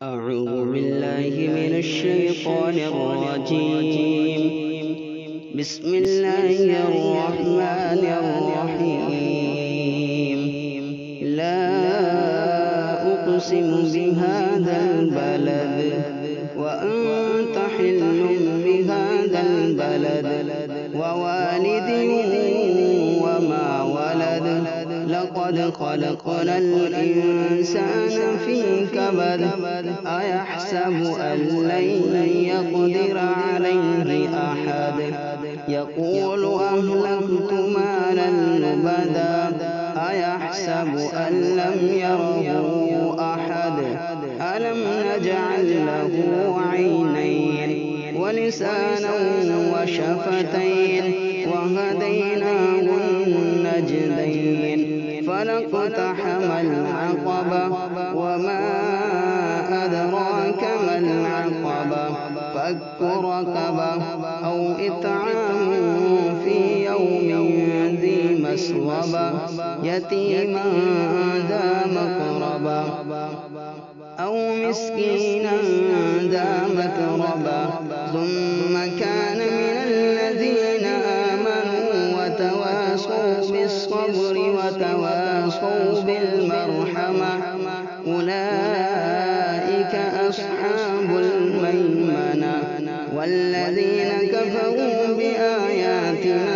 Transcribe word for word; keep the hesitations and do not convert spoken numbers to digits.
أعوذ بالله من الشيطان الرجيم. بسم الله الرحمن الرحيم. لا أقسم بهذا البلد وأنت حل بهذا البلد ووالد وما ولد لقد خلقنا الإنسان في كبد أيحسب أن لن يقدر عليه أحد يقول أهلكت مالا لبدا أيحسب أن لم يره أحد ألم نجعل له عينين ولسانا وشفتين وهديناه النجدين فلاقتحم العقبة وما أدراك ما العقبة فك رقبة أو إطعام في يوم ذي مسغبة يتيما ذا مقربة أو مسكينا ذا متربة ثم كان من الذين آمنوا وتواصوا بالصبر وتواصوا بالمرحمة أولئك أصحاب الميمنة والذين كفروا بآياتنا